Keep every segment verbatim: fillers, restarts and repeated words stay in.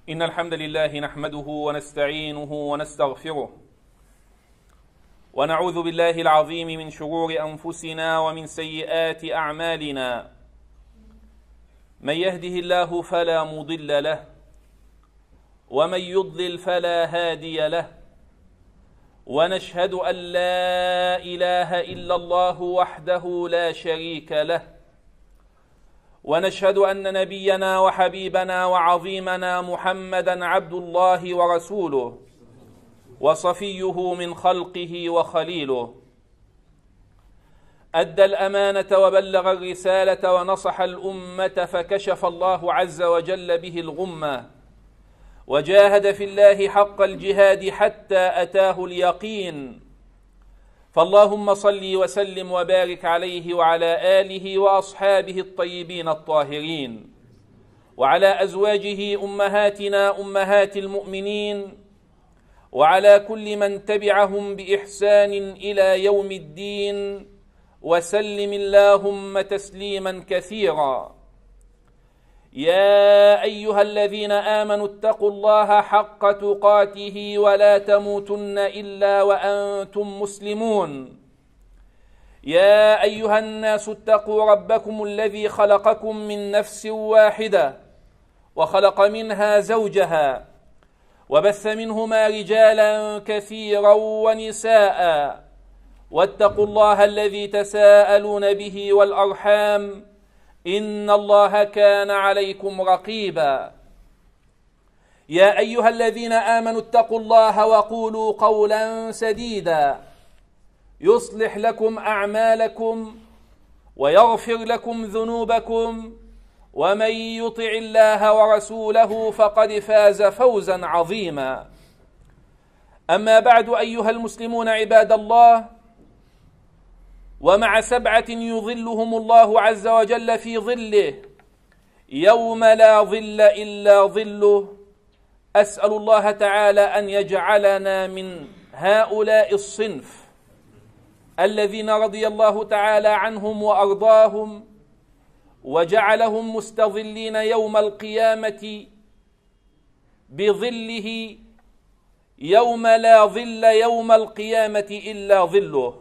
إن الحمد لله نحمده ونستعينه ونستغفره ونعوذ بالله العظيم من شرور أنفسنا ومن سيئات أعمالنا. من يهده الله فلا مضل له ومن يضلل فلا هادي له، ونشهد أن لا إله إلا الله وحده لا شريك له، ونشهد أن نبينا وحبيبنا وعظيمنا محمدًا عبد الله ورسوله وصفيه من خلقه وخليله، أدى الأمانة وبلغ الرسالة ونصح الأمة، فكشف الله عز وجل به الغمة، وجاهد في الله حق الجهاد حتى أتاه اليقين. فاللهم صل وسلم وبارك عليه وعلى آله وأصحابه الطيبين الطاهرين، وعلى أزواجه أمهاتنا أمهات المؤمنين، وعلى كل من تبعهم بإحسان إلى يوم الدين، وسلم اللهم تسليما كثيرا. يا أيها الذين آمنوا اتقوا الله حق تقاته ولا تموتن إلا وأنتم مسلمون. يا أيها الناس اتقوا ربكم الذي خلقكم من نفس واحدة وخلق منها زوجها وبث منهما رجالا كثيرا ونساء، واتقوا الله الذي تساءلون به والأرحام إن الله كان عليكم رقيبا. يا أيها الذين آمنوا اتقوا الله وقولوا قولا سديدا يصلح لكم أعمالكم ويغفر لكم ذنوبكم، ومن يطع الله ورسوله فقد فاز فوزا عظيما. أما بعد، أيها المسلمون عباد الله، ومع سبعة يظلهم الله عز وجل في ظله يوم لا ظل إلا ظله، أسأل الله تعالى أن يجعلنا من هؤلاء الصنف الذين رضي الله تعالى عنهم وأرضاهم، وجعلهم مستظلين يوم القيامة بظله يوم لا ظل يوم القيامة إلا ظله.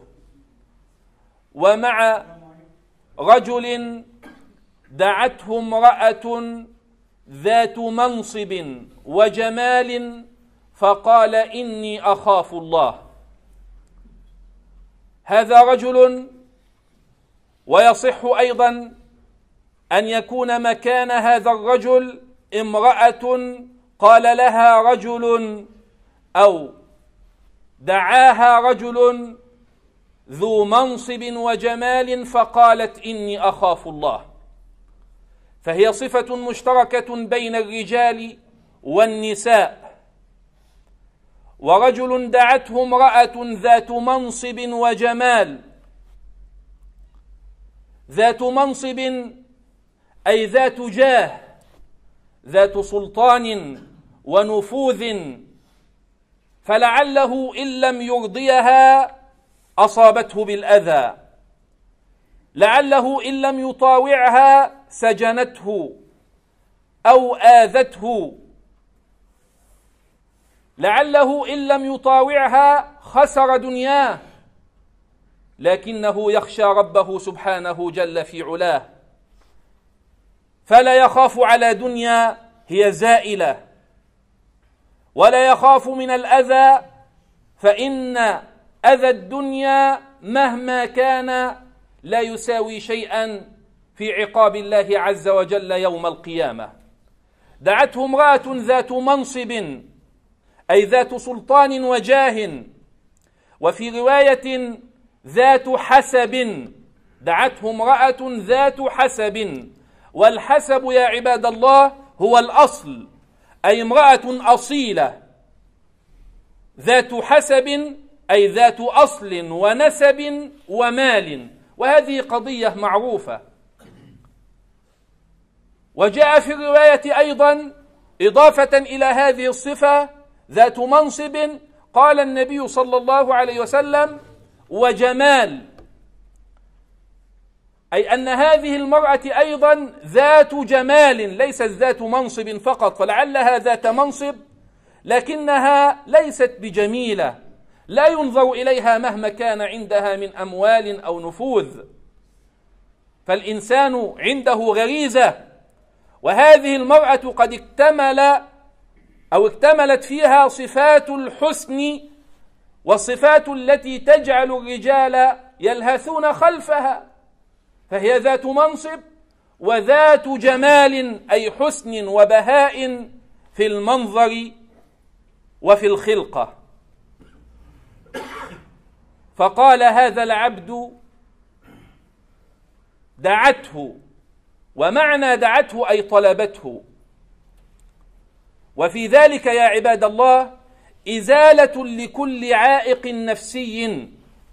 ومع رجل دعته امرأة ذات منصب وجمال فقال إني أخاف الله. هذا رجل، ويصح أيضا أن يكون مكان هذا الرجل امرأة قال لها رجل أو دعاها رجل ذو منصب وجمال فقالت إني أخاف الله، فهي صفة مشتركة بين الرجال والنساء. ورجل دعته امرأة ذات منصب وجمال، ذات منصب أي ذات جاه، ذات سلطان ونفوذ، فلعله إن لم يرضيها أصابته بالأذى، لعله إن لم يطاوعها سجنته أو آذته، لعله إن لم يطاوعها خسر دنياه، لكنه يخشى ربه سبحانه جل في علاه، فلا يخاف على دنيا هي زائلة، ولا يخاف من الأذى، فإن أذى الدنيا مهما كان لا يساوي شيئا في عقاب الله عز وجل يوم القيامة. دعته امرأة ذات منصب أي ذات سلطان وجاه، وفي رواية ذات حسب، دعته امرأة ذات حسب، والحسب يا عباد الله هو الأصل، أي امرأة أصيلة ذات حسب أي ذات أصل ونسب ومال، وهذه قضية معروفة. وجاء في الرواية أيضا إضافة إلى هذه الصفة ذات منصب، قال النبي صلى الله عليه وسلم وجمال، أي أن هذه المرأة أيضا ذات جمال، ليست ذات منصب فقط، فلعلها ذات منصب لكنها ليست بجميلة، لا ينظر إليها مهما كان عندها من أموال أو نفوذ، فالإنسان عنده غريزة، وهذه المرأة قد اكتمل أو اكتملت فيها صفات الحسن والصفات التي تجعل الرجال يلهثون خلفها، فهي ذات منصب وذات جمال، أي حسن وبهاء في المنظر وفي الخلقة. فقال هذا العبد دعته، ومعنى دعته أي طلبته. وفي ذلك يا عباد الله إزالة لكل عائق نفسي.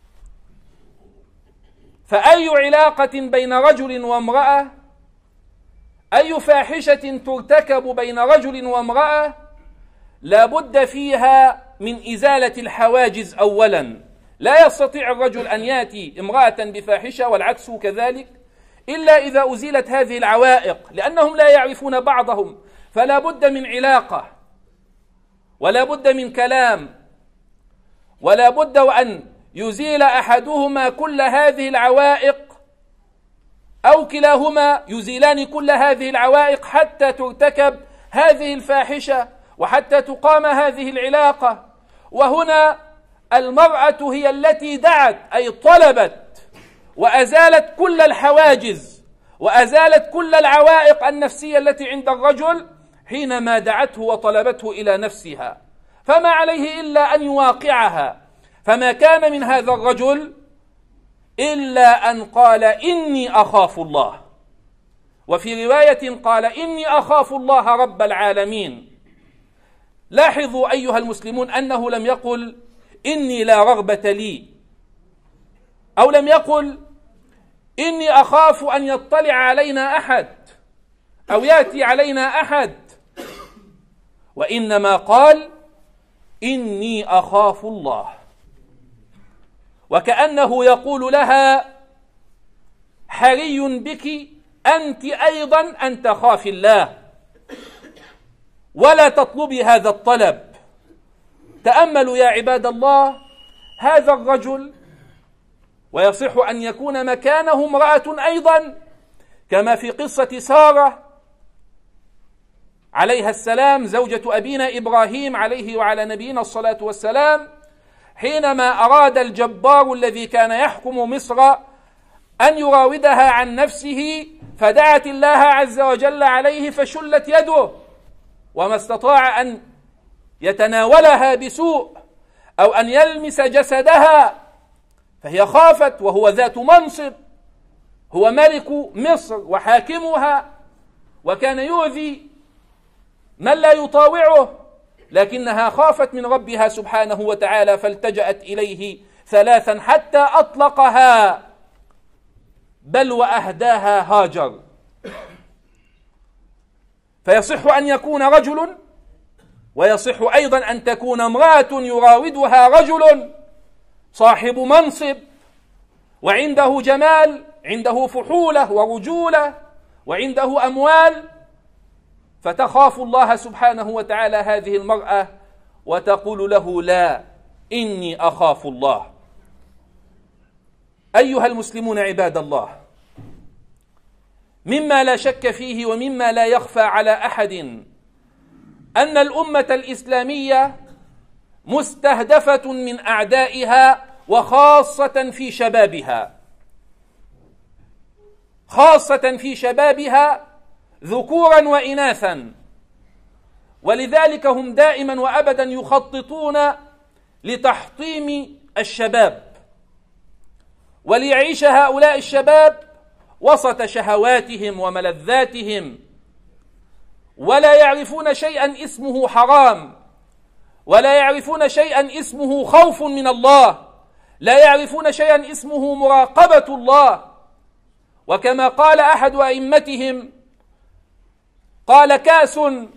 فأي علاقة بين رجل وامرأة، أي فاحشة ترتكب بين رجل وامرأة، لا بد فيها من إزالة الحواجز أولا. لا يستطيع الرجل أن يأتي امرأة بفاحشة والعكس كذلك إلا إذا أزيلت هذه العوائق، لأنهم لا يعرفون بعضهم، فلا بد من علاقة، ولا بد من كلام، ولا بد وأن يزيل أحدهما كل هذه العوائق أو كلاهما يزيلان كل هذه العوائق حتى ترتكب هذه الفاحشة وحتى تقام هذه العلاقة. وهنا المرأة هي التي دعت، أي طلبت وأزالت كل الحواجز وأزالت كل العوائق النفسية التي عند الرجل حينما دعته وطلبته إلى نفسها، فما عليه إلا أن يواقعها. فما كان من هذا الرجل إلا أن قال إني أخاف الله، وفي رواية قال إني أخاف الله رب العالمين. لاحظوا أيها المسلمون أنه لم يقل إني لا رغبة لي، أو لم يقل إني أخاف أن يطلع علينا أحد أو يأتي علينا أحد، وإنما قال إني أخاف الله، وكأنه يقول لها حري بك أنت أيضا أن تخافي الله ولا تطلبي هذا الطلب. تأملوا يا عباد الله هذا الرجل، ويصح أن يكون مكانه امرأة أيضا، كما في قصة سارة عليها السلام زوجة أبينا إبراهيم عليه وعلى نبينا الصلاة والسلام، حينما أراد الجبار الذي كان يحكم مصر أن يراودها عن نفسه، فدعت الله عز وجل عليه فشلت يده، وما استطاع أن يتناولها بسوء أو أن يلمس جسدها، فهي خافت، وهو ذات منصب، هو ملك مصر وحاكمها، وكان يؤذي من لا يطاوعه، لكنها خافت من ربها سبحانه وتعالى فالتجأت إليه ثلاثا حتى أطلقها، بل وأهداها هاجر. فيصح أن يكون رجل، ويصح أيضا أن تكون امرأة يراودها رجل صاحب منصب وعنده جمال، عنده فحولة ورجولة وعنده أموال، فتخاف الله سبحانه وتعالى هذه المرأة وتقول له لا، إني أخاف الله. أيها المسلمون عباد الله، مما لا شك فيه ومما لا يخفى على أحد أن الأمة الإسلامية مستهدفة من أعدائها، وخاصة في شبابها، خاصة في شبابها ذكورا وإناثا، ولذلك هم دائما وأبدا يخططون لتحطيم الشباب، وليعيش هؤلاء الشباب وسط شهواتهم وملذاتهم، ولا يعرفون شيئا اسمه حرام، ولا يعرفون شيئا اسمه خوف من الله، لا يعرفون شيئا اسمه مراقبة الله. وكما قال أحد أئمتهم قال كأس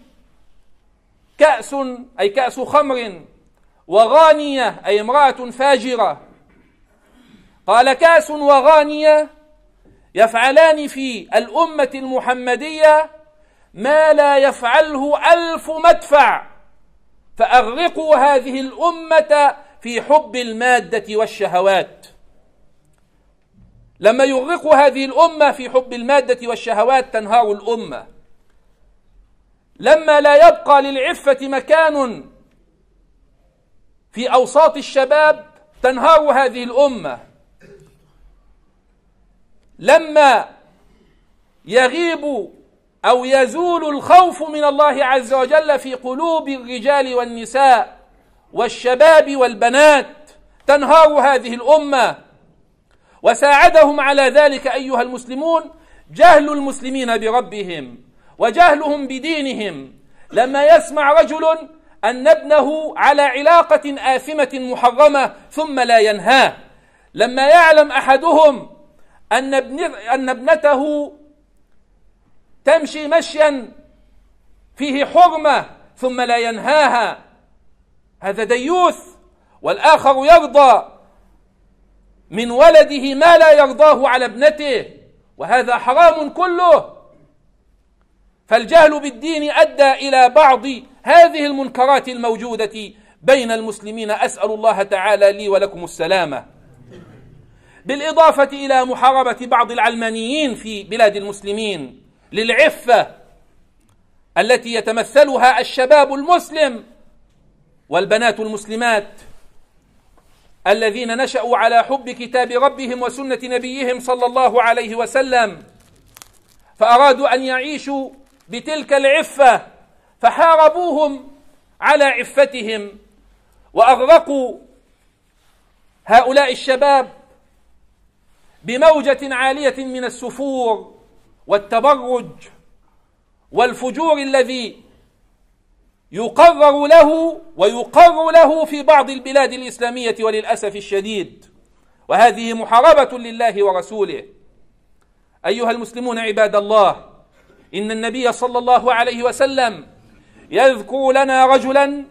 كأس أي كأس خمر، وغانية أي امرأة فاجرة، قال كأس وغانية يفعلان في الأمة المحمدية ما لا يفعله ألف مدفع، فأغرقوا هذه الأمة في حب المادة والشهوات. لما يغرقوا هذه الأمة في حب المادة والشهوات تنهار الأمة. لما لا يبقى للعفة مكان في أوساط الشباب تنهار هذه الأمة. لما يغيب أو يزول الخوف من الله عز وجل في قلوب الرجال والنساء والشباب والبنات تنهار هذه الأمة. وساعدهم على ذلك أيها المسلمون جهل المسلمين بربهم وجهلهم بدينهم. لما يسمع رجل أن ابنه على علاقة آثمة محرمة ثم لا ينهاه، لما يعلم أحدهم أن, ابن أن ابنته تمشي مشيا فيه حرمة ثم لا ينهاها، هذا ديوث. والآخر يرضى من ولده ما لا يرضاه على ابنته، وهذا حرام كله. فالجهل بالدين أدى إلى بعض هذه المنكرات الموجودة بين المسلمين. أسأل الله تعالى لي ولكم السلامة. بالإضافة إلى محاربة بعض العلمانيين في بلاد المسلمين للعفة التي يتمثلها الشباب المسلم والبنات المسلمات الذين نشأوا على حب كتاب ربهم وسنة نبيهم صلى الله عليه وسلم، فأرادوا أن يعيشوا بتلك العفة فحاربوهم على عفتهم، وأغرقوا هؤلاء الشباب بموجة عالية من السفور والتبرج والفجور الذي يقرر له ويقر له في بعض البلاد الإسلامية وللأسف الشديد. وهذه محاربة لله ورسوله. أيها المسلمون عباد الله، إن النبي صلى الله عليه وسلم يذكر لنا رجلا،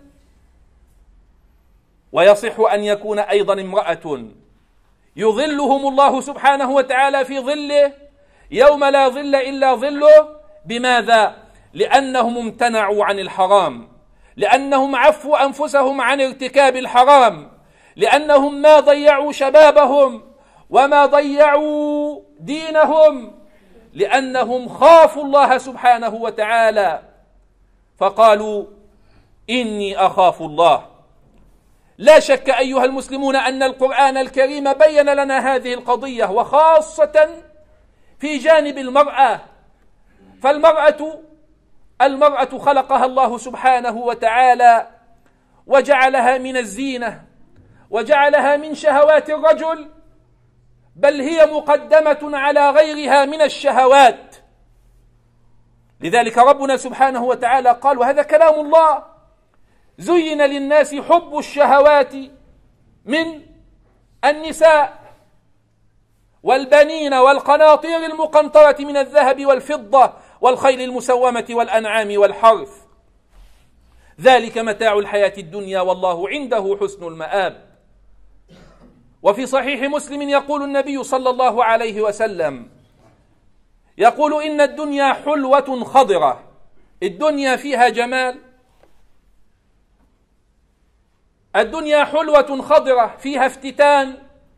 ويصح أن يكون أيضا امرأة، يظلهم الله سبحانه وتعالى في ظله يوم لا ظل إلا ظله. بماذا؟ لأنهم امتنعوا عن الحرام، لأنهم عفوا أنفسهم عن ارتكاب الحرام، لأنهم ما ضيعوا شبابهم وما ضيعوا دينهم، لأنهم خافوا الله سبحانه وتعالى فقالوا إني أخاف الله. لا شك أيها المسلمون أن القرآن الكريم بين لنا هذه القضية، وخاصة في جانب المرأة. فالمرأة المرأة خلقها الله سبحانه وتعالى وجعلها من الزينة وجعلها من شهوات الرجل، بل هي مقدمة على غيرها من الشهوات. لذلك ربنا سبحانه وتعالى قال، وهذا كلام الله: زين للناس حب الشهوات من النساء والبنين والقناطير المقنطرة من الذهب والفضة والخيل المسومة والأنعام والحرث، ذلك متاع الحياة الدنيا والله عنده حسن المآب. وفي صحيح مسلم يقول النبي صلى الله عليه وسلم، يقول: إن الدنيا حلوة خضرة. الدنيا فيها جمال، الدنيا حلوة خضرة فيها افتتان،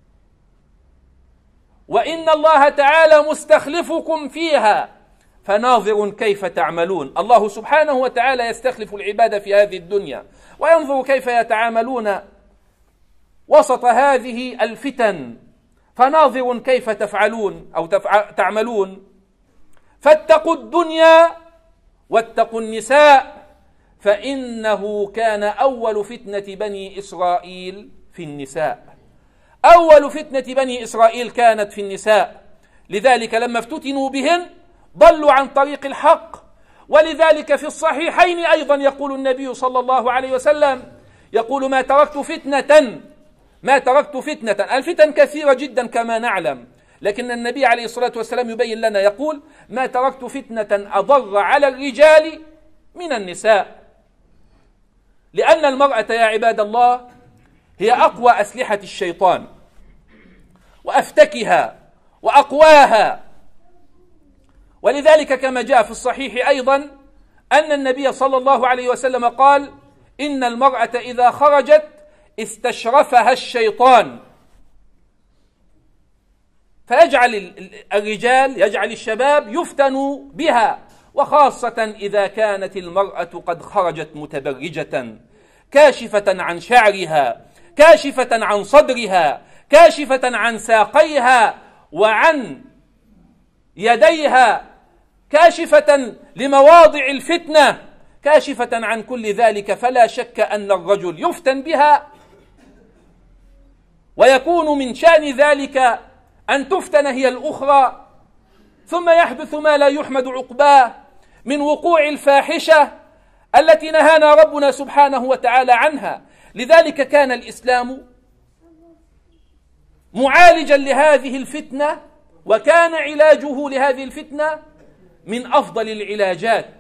وإن الله تعالى مستخلفكم فيها فناظر كيف تعملون. الله سبحانه وتعالى يستخلف العباد في هذه الدنيا وينظر كيف يتعاملون وسط هذه الفتن، فناظر كيف تفعلون أو تفع... تعملون. فاتقوا الدنيا واتقوا النساء، فإنه كان أول فتنة بني إسرائيل في النساء. أول فتنة بني إسرائيل كانت في النساء، لذلك لما افتتنوا بهن ضلوا عن طريق الحق. ولذلك في الصحيحين أيضا يقول النبي صلى الله عليه وسلم، يقول: ما تركت فتنة ما تركت فتنة الفتن كثيرة جدا كما نعلم، لكن النبي عليه الصلاة والسلام يبين لنا، يقول: ما تركت فتنة أضر على الرجال من النساء. لأن المرأة يا عباد الله هي أقوى أسلحة الشيطان وأفتكها وأقواها ولذلك كما جاء في الصحيح أيضا أن النبي صلى الله عليه وسلم قال: إن المرأة إذا خرجت استشرفها الشيطان، فيجعل الرجال يجعل الشباب يفتنوا بها، وخاصة إذا كانت المرأة قد خرجت متبرجة كاشفة عن شعرها، كاشفة عن صدرها، كاشفة عن ساقيها وعن يديها، كاشفة لمواضع الفتنة، كاشفة عن كل ذلك، فلا شك أن الرجل يفتن بها، ويكون من شأن ذلك أن تفتن هي الأخرى، ثم يحدث ما لا يحمد عقباه من وقوع الفاحشة التي نهانا ربنا سبحانه وتعالى عنها. لذلك كان الإسلام معالجا لهذه الفتنة، وكان علاجه لهذه الفتنة من أفضل العلاجات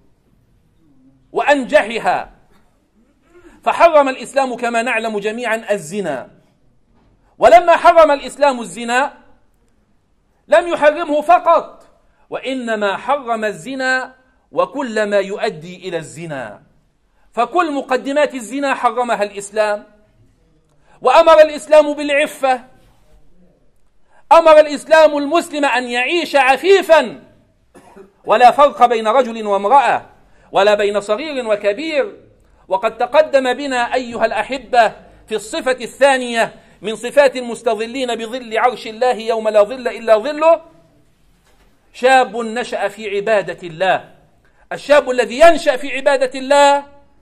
وأنجحها. فحرم الإسلام كما نعلم جميعا الزنا، ولما حرم الإسلام الزنا لم يحرمه فقط، وإنما حرم الزنا وكل ما يؤدي إلى الزنا، فكل مقدمات الزنا حرمها الإسلام. وأمر الإسلام بالعفة، أمر الإسلام المسلم أن يعيش عفيفا، ولا فرق بين رجل وامرأة، ولا بين صغير وكبير. وقد تقدم بنا أيها الأحبة في الصفة الثانية من صفات المستظلين بظل عرش الله يوم لا ظل إلا ظله: شاب نشأ في عبادة الله. الشاب الذي ينشأ في عبادة الله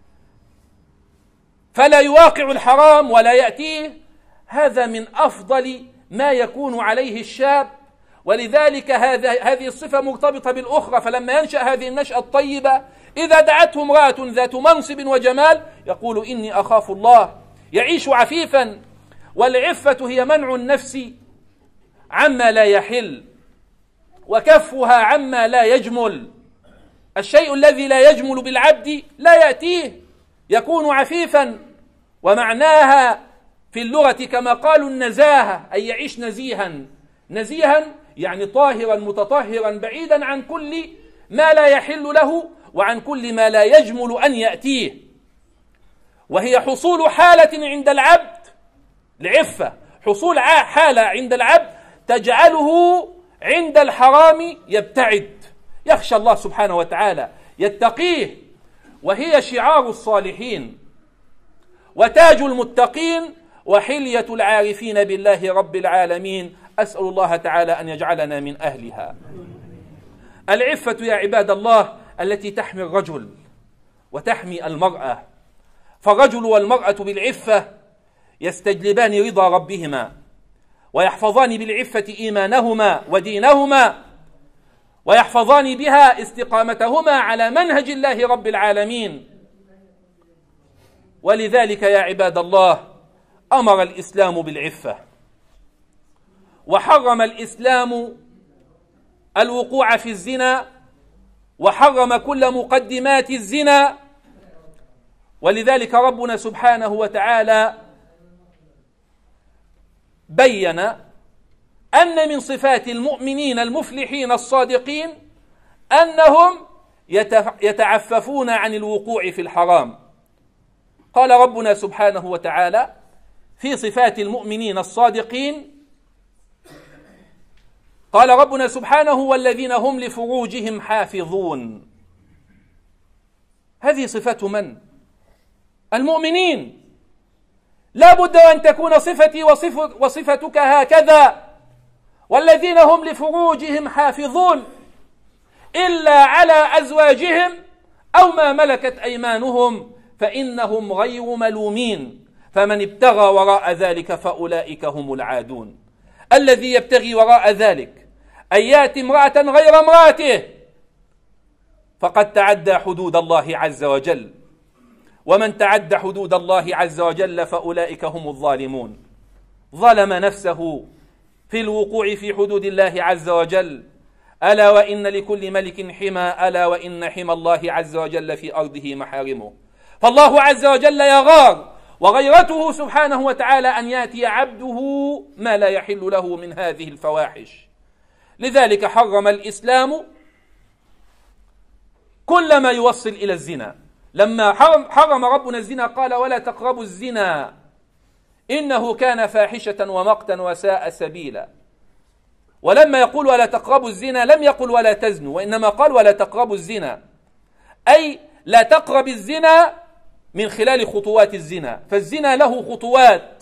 فلا يواقع الحرام ولا يأتيه، هذا من أفضل ما يكون عليه الشاب. ولذلك هذا هذه الصفة مرتبطة بالأخرى، فلما ينشأ هذه النشأة الطيبة إذا دعته امرأة ذات منصب وجمال يقول: إني أخاف الله، يعيش عفيفا. والعفة هي منع النفس عما لا يحل، وكفها عما لا يجمل. الشيء الذي لا يجمل بالعبد لا يأتيه، يكون عفيفا. ومعناها في اللغة كما قالوا النزاهة، أي يعيش نزيها. نزيها يعني طاهرا متطهرا بعيدا عن كل ما لا يحل له وعن كل ما لا يجمل أن يأتيه. وهي حصول حالة عند العبد، العفة حصول حالة عند العبد تجعله عند الحرام يبتعد، يخشى الله سبحانه وتعالى، يتقيه. وهي شعار الصالحين وتاج المتقين وحلية العارفين بالله رب العالمين. أسأل الله تعالى أن يجعلنا من أهلها. العفة يا عباد الله التي تحمي الرجل وتحمي المرأة، فالرجل والمرأة بالعفة يستجلبان رضا ربهما، ويحفظان بالعفة إيمانهما ودينهما، ويحفظان بها استقامتهما على منهج الله رب العالمين. ولذلك يا عباد الله أمر الإسلام بالعفة، وحرم الإسلام الوقوع في الزنا، وحرم كل مقدمات الزنا. ولذلك ربنا سبحانه وتعالى بين أن من صفات المؤمنين المفلحين الصادقين أنهم يتعففون عن الوقوع في الحرام. قال ربنا سبحانه وتعالى في صفات المؤمنين الصادقين، قال ربنا سبحانه: والذين هم لفروجهم حافظون. هذه صفة من؟ المؤمنين. لا بد أن تكون صفتي وصفتك هكذا: والذين هم لفروجهم حافظون إلا على أزواجهم أو ما ملكت أيمانهم فإنهم غير ملومين، فمن ابتغى وراء ذلك فأولئك هم العادون. الذي يبتغي وراء ذلك أن يأتي امرأة غير امرأته فقد تعدى حدود الله عز وجل، ومن تعدى حدود الله عز وجل فأولئك هم الظالمون. ظلم نفسه في الوقوع في حدود الله عز وجل. ألا وإن لكل ملك حمى، ألا وإن حمى الله عز وجل في أرضه محارمه. فالله عز وجل يغار، وغيرته سبحانه وتعالى أن يأتي عبده ما لا يحل له من هذه الفواحش. لذلك حرم الإسلام كل ما يوصل إلى الزنا. لما حرم, حرم ربنا الزنا قال ولا تقربوا الزنا إنه كان فاحشة ومقتا وساء سبيلا. ولما يقول ولا تقربوا الزنا لم يقل ولا تزنوا، وإنما قال ولا تقربوا الزنا، أي لا تقرب الزنا من خلال خطوات الزنا، فالزنا له خطوات.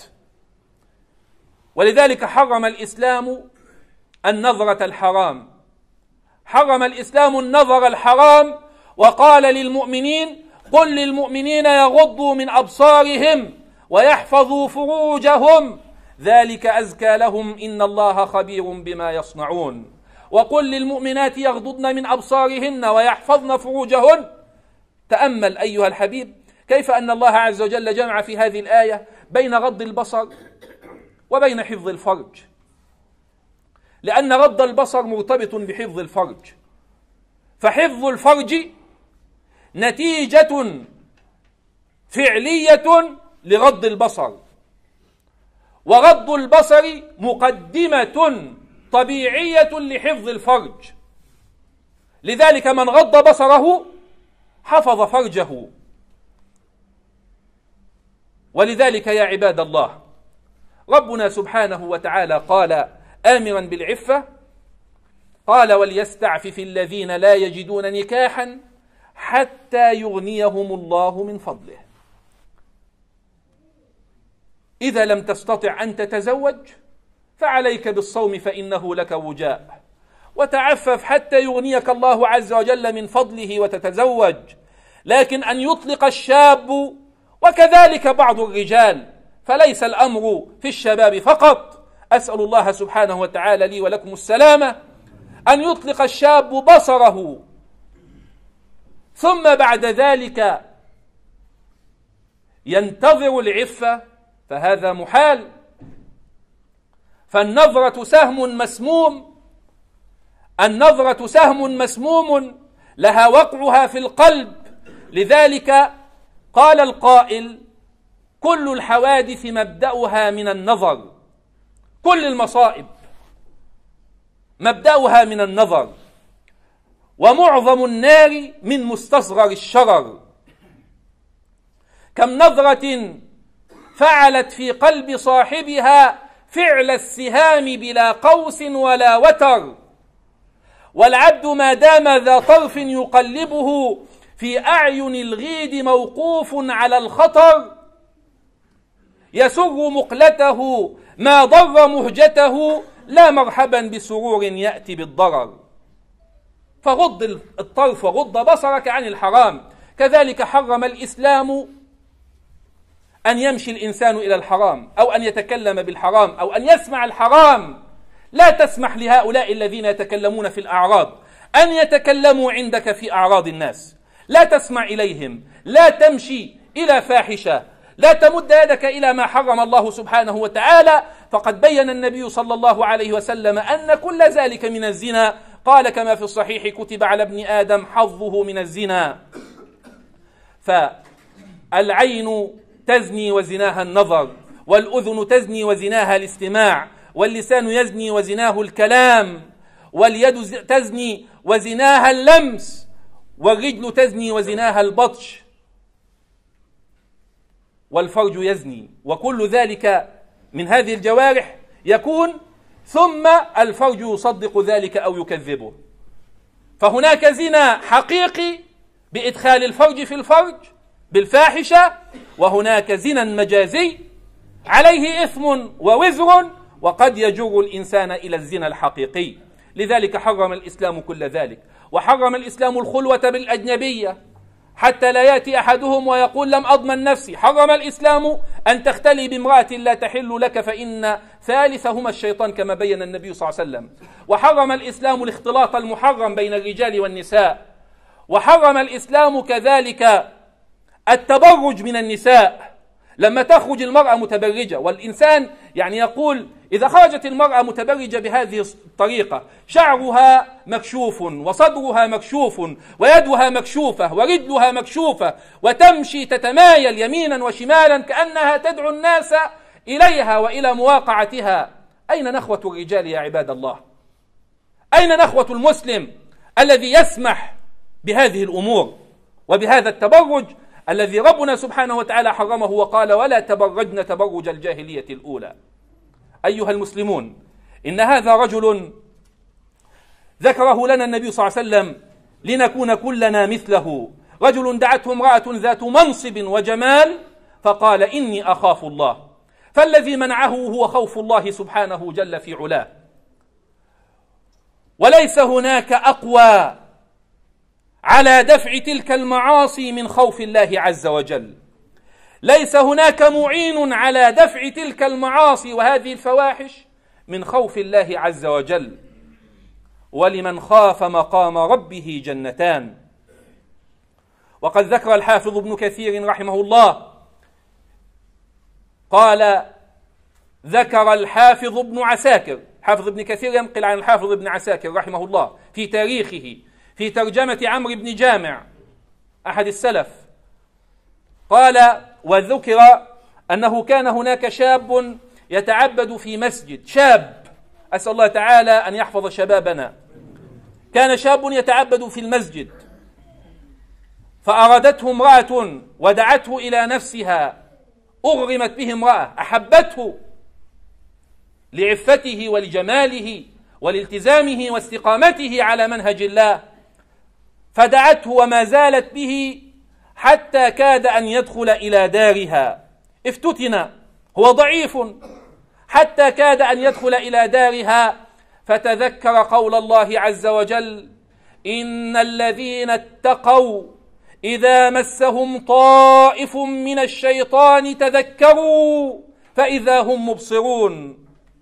ولذلك حرم الإسلام النظرة الحرام، حرم الإسلام النظر الحرام، وقال للمؤمنين قل للمؤمنين يغضوا من أبصارهم ويحفظوا فروجهم ذلك أزكى لهم إن الله خبير بما يصنعون. وقل للمؤمنات يغضضن من أبصارهن ويحفظن فروجهن. تأمل أيها الحبيب كيف أن الله عز وجل جمع في هذه الآية بين غض البصر وبين حفظ الفرج، لأن غض البصر مرتبط بحفظ الفرج، فحفظ الفرج نتيجة فعلية لغض البصر، وغض البصر مقدمة طبيعية لحفظ الفرج. لذلك من غض بصره حفظ فرجه. ولذلك يا عباد الله ربنا سبحانه وتعالى قال آمرا بالعفة، قال وليستعفف الذين لا يجدون نكاحا حتى يغنيهم الله من فضله. إذا لم تستطع أن تتزوج فعليك بالصوم فإنه لك وجاء، وتعفف حتى يغنيك الله عز وجل من فضله وتتزوج. لكن أن يطلق الشاب وكذلك بعض الرجال، فليس الأمر في الشباب فقط، أسأل الله سبحانه وتعالى لي ولكم السلامة، أن يطلق الشاب بصره ثم بعد ذلك ينتظر العفة، فهذا محال. فالنظرة سهم مسموم، النظرة سهم مسموم لها وقعها في القلب. لذلك قال القائل كل الحوادث مبدأها من النظر، كل المصائب مبدأها من النظر، ومعظم النار من مستصغر الشرر. كم نظرة فعلت في قلب صاحبها فعل السهام بلا قوس ولا وتر، والعبد ما دام ذا طرف يقلبه في أعين الغيد موقوف على الخطر، يسر مقلته ما ضر مهجته لا مرحبا بسرور يأتي بالضرر. فغض الطرف وغض بصرك عن الحرام. كذلك حرم الإسلام أن يمشي الإنسان إلى الحرام أو أن يتكلم بالحرام أو أن يسمع الحرام. لا تسمح لهؤلاء الذين يتكلمون في الأعراض أن يتكلموا عندك في أعراض الناس، لا تسمع إليهم، لا تمشي إلى فاحشة، لا تمد يدك إلى ما حرم الله سبحانه وتعالى. فقد بين النبي صلى الله عليه وسلم أن كل ذلك من الزنا، قال كما في الصحيح كتب على ابن آدم حظه من الزنا. فالعين تزني وزناها النظر، والأذن تزني وزناها الاستماع، واللسان يزني وزناه الكلام، واليد تزني وزناها اللمس، والرجل تزني وزناها البطش، والفرج يزني. وكل ذلك من هذه الجوارح يكون، ثم الفرج يصدق ذلك أو يكذبه. فهناك زنا حقيقي بإدخال الفرج في الفرج بالفاحشة، وهناك زنا مجازي عليه إثم ووزر وقد يجر الإنسان إلى الزنا الحقيقي. لذلك حرم الإسلام كل ذلك، وحرم الإسلام الخلوة بالأجنبية حتى لا يأتي أحدهم ويقول لم أضمن نفسي. حرم الإسلام أن تختلي بامرأة لا تحل لك فإن ثالثهما الشيطان كما بين النبي صلى الله عليه وسلم. وحرم الإسلام الاختلاط المحرم بين الرجال والنساء، وحرم الإسلام كذلك التبرج من النساء. لما تخرج المرأة متبرجة، والإنسان يعني يقول إذا خرجت المرأة متبرجة بهذه الطريقة، شعرها مكشوف وصدرها مكشوف ويدها مكشوفة ورجلها مكشوفة وتمشي تتمايل يمينا وشمالا كأنها تدعو الناس إليها وإلى مواقعتها، أين نخوة الرجال يا عباد الله؟ أين نخوة المسلم الذي يسمح بهذه الأمور وبهذا التبرج الذي ربنا سبحانه وتعالى حرمه وقال ولا تبرجن تبرج الجاهلية الأولى. أيها المسلمون، إن هذا رجل ذكره لنا النبي صلى الله عليه وسلم لنكون كلنا مثله، رجل دعته امرأة ذات منصب وجمال فقال إني أخاف الله، فالذي منعه هو خوف الله سبحانه جل في علاه. وليس هناك أقوى على دفع تلك المعاصي من خوف الله عز وجل، ليس هناك معين على دفع تلك المعاصي وهذه الفواحش من خوف الله عز وجل. ولمن خاف مقام ربه جنتان. وقد ذكر الحافظ ابن كثير رحمه الله قال ذكر الحافظ ابن عساكر، حافظ ابن كثير ينقل عن الحافظ ابن عساكر رحمه الله في تاريخه في ترجمة عمرو بن جامع أحد السلف، قال وذكر أنه كان هناك شاب يتعبد في مسجد، شاب أسأل الله تعالى أن يحفظ شبابنا، كان شاب يتعبد في المسجد فأرادته امرأة ودعته إلى نفسها، أغرمت به امرأة أحبته لعفته ولجماله ولالتزامه واستقامته على منهج الله، فدعته وما زالت به حتى كاد أن يدخل إلى دارها، افتتن هو ضعيف حتى كاد أن يدخل إلى دارها، فتذكر قول الله عز وجل إن الذين اتقوا إذا مسهم طائف من الشيطان تذكروا فإذا هم مبصرون.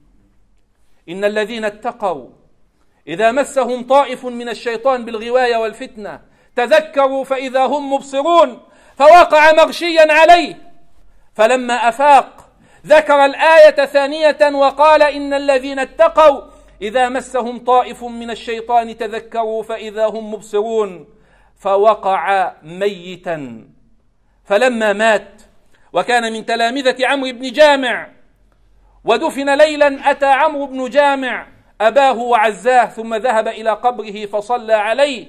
إن الذين اتقوا إذا مسهم طائف من الشيطان بالغواية والفتنة تذكروا فإذا هم مبصرون، فوقع مغشيا عليه، فلما أفاق ذكر الآية ثانية وقال إن الذين اتقوا إذا مسهم طائف من الشيطان تذكروا فإذا هم مبصرون، فوقع ميتا. فلما مات وكان من تلامذة عمرو بن جامع ودفن ليلا، أتى عمرو بن جامع أباه وعزاه ثم ذهب إلى قبره فصلى عليه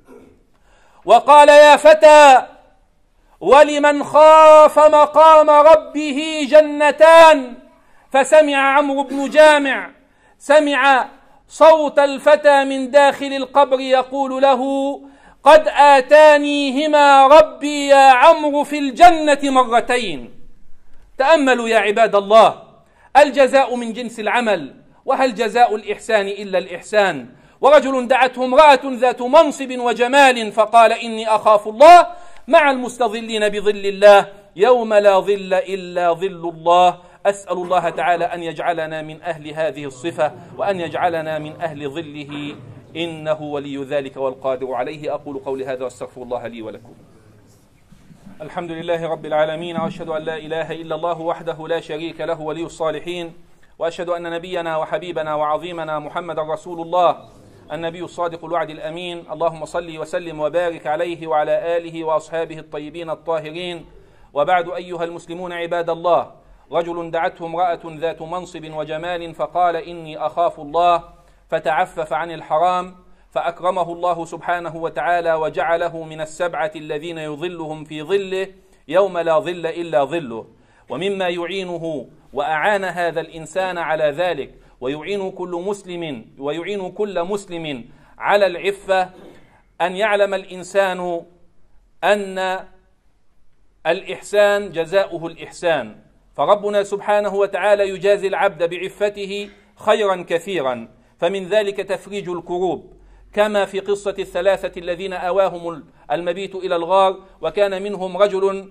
وقال يا فتى ولمن خاف مقام ربه جنتان. فسمع عمرو بن جامع سمع صوت الفتى من داخل القبر يقول له قد آتانيهما ربي يا عمرو في الجنة مرتين. تأملوا يا عباد الله، الجزاء من جنس العمل، وهل جزاء الإحسان إلا الإحسان؟ ورجل دعته امرأة ذات منصب وجمال فقال إني أخاف الله مع المستظلين بظل الله يوم لا ظل إلا ظل الله. أسأل الله تعالى أن يجعلنا من أهل هذه الصفة وأن يجعلنا من أهل ظله، إنه ولي ذلك والقادر عليه. أقول قولي هذا واستغفر الله لي ولكم. الحمد لله رب العالمين، وأشهد أن لا إله إلا الله وحده لا شريك له ولي الصالحين، وأشهد أن نبينا وحبيبنا وعظيمنا محمد رسول الله النبي الصادق الوعد الأمين. اللهم صل وسلم وبارك عليه وعلى آله وأصحابه الطيبين الطاهرين. وبعد، أيها المسلمون عباد الله، رجل دعته امرأة ذات منصب وجمال فقال إني أخاف الله، فتعفف عن الحرام، فأكرمه الله سبحانه وتعالى وجعله من السبعة الذين يظلهم في ظله يوم لا ظل إلا ظله. ومما يعينه وأعان هذا الإنسان على ذلك ويعين كل مسلم ويعين كل مسلم على العفة أن يعلم الإنسان أن الإحسان جزاؤه الإحسان، فربنا سبحانه وتعالى يجازي العبد بعفته خيرا كثيرا، فمن ذلك تفريج الكروب، كما في قصة الثلاثة الذين آواهم المبيت إلى الغار، وكان منهم رجل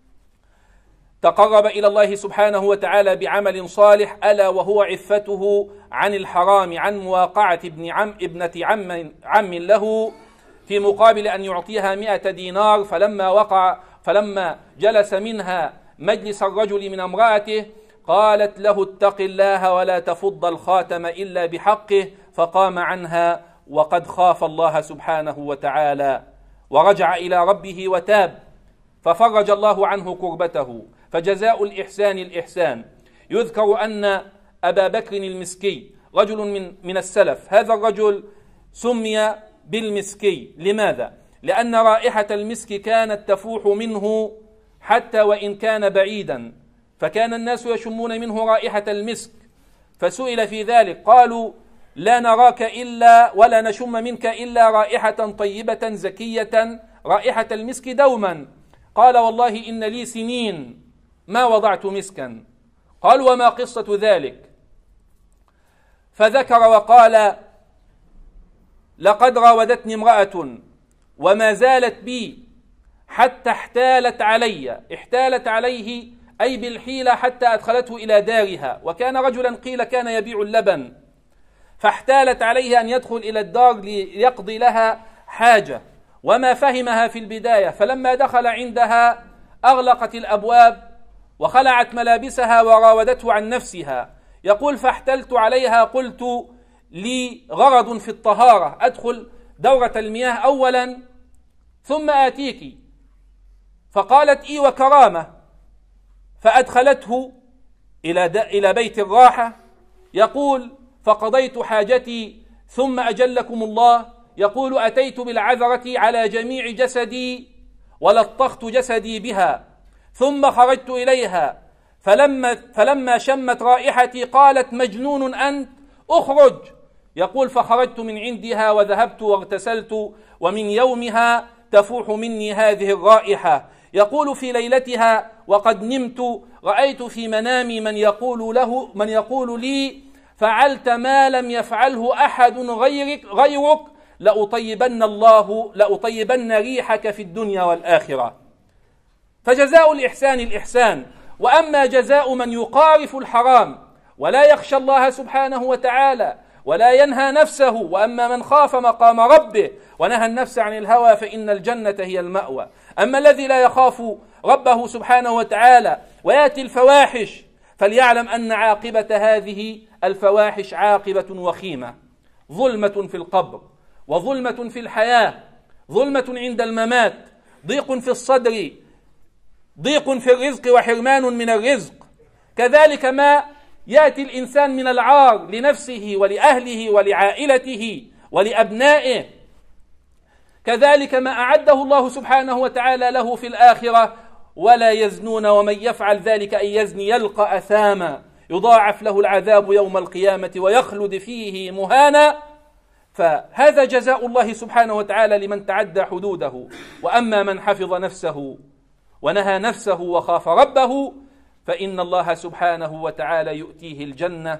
تقرب إلى الله سبحانه وتعالى بعمل صالح ألا وهو عفته عن الحرام، عن مواقعة ابن عم ابنة عم, عم له في مقابل أن يعطيها مئة دينار. فلما وقع فلما جلس منها مجلس الرجل من امرأته قالت له اتق الله ولا تفض الخاتم إلا بحقه، فقام عنها وقد خاف الله سبحانه وتعالى ورجع إلى ربه وتاب، ففرج الله عنه كربته. فجزاء الإحسان الإحسان. يذكر أن أبا بكر المسكي رجل من من السلف، هذا الرجل سمي بالمسكي، لماذا؟ لأن رائحة المسك كانت تفوح منه حتى وإن كان بعيدا، فكان الناس يشمون منه رائحة المسك. فسئل في ذلك قالوا: لا نراك إلا ولا نشم منك إلا رائحة طيبة زكية رائحة المسك دوما. قال: والله إن لي سنين ما وضعت مسكا. قال: وما قصة ذلك؟ فذكر وقال: لقد راودتني امرأة وما زالت بي حتى احتالت علي. احتالت عليه أي بالحيلة حتى أدخلته إلى دارها، وكان رجلا قيل كان يبيع اللبن، فاحتالت عليه أن يدخل إلى الدار ليقضي لها حاجة، وما فهمها في البداية. فلما دخل عندها أغلقت الأبواب وخلعت ملابسها وراودته عن نفسها. يقول: فاحتلت عليها، قلت لي غرض في الطهارة، أدخل دورة المياه أولا ثم آتيك. فقالت: إي وكرامة. فأدخلته إلى إلى بيت الراحة. يقول: فقضيت حاجتي ثم أجلكم الله، يقول: أتيت بالعذرة على جميع جسدي ولطخت جسدي بها، ثم خرجت إليها، فلما, فلما شمت رائحتي قالت: مجنون أنت، أخرج. يقول: فخرجت من عندها وذهبت واغتسلت، ومن يومها تفوح مني هذه الرائحة. يقول: في ليلتها وقد نمت رأيت في منامي من يقول له من يقول لي: فعلت ما لم يفعله أحد غيرك غيرك لأطيبن الله لأطيبن ريحك في الدنيا والآخرة. فجزاء الإحسان الإحسان. وأما جزاء من يقارف الحرام ولا يخشى الله سبحانه وتعالى ولا ينهى نفسه، وأما من خاف مقام ربه ونهى النفس عن الهوى فإن الجنة هي المأوى. أما الذي لا يخاف ربه سبحانه وتعالى ويأتي الفواحش، فليعلم أن عاقبة هذه الفواحش عاقبة وخيمة: ظلمة في القبر، وظلمة في الحياة، ظلمة عند الممات، ضيق في الصدر، ضيق في الرزق وحرمان من الرزق. كذلك ما يأتي الإنسان من العار لنفسه ولأهله ولعائلته ولأبنائه، كذلك ما أعده الله سبحانه وتعالى له في الآخرة: ولا يزنون ومن يفعل ذلك أن يزني يلقى أثاما يضاعف له العذاب يوم القيامة ويخلد فيه مهانا. فهذا جزاء الله سبحانه وتعالى لمن تعدى حدوده. وأما من حفظ نفسه ونهى نفسه وخاف ربه فإن الله سبحانه وتعالى يؤتيه الجنة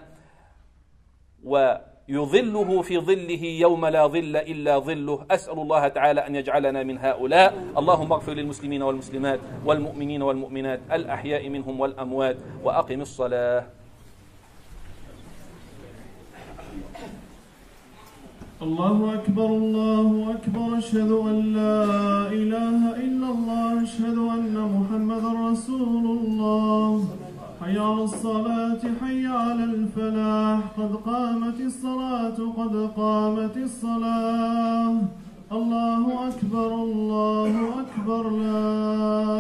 ويظله في ظله يوم لا ظل إلا ظله. أسأل الله تعالى أن يجعلنا من هؤلاء. اللهم اغفر للمسلمين والمسلمات والمؤمنين والمؤمنات الأحياء منهم والأموات، وأقم الصلاة. الله أكبر الله أكبر، أشهد أن لا إله إلا الله، أشهد أن محمدا رسول الله. حي على الصلاة، حي على الفلاح، قد قامت الصلاة قد قامت الصلاة. الله أكبر الله أكبر، لا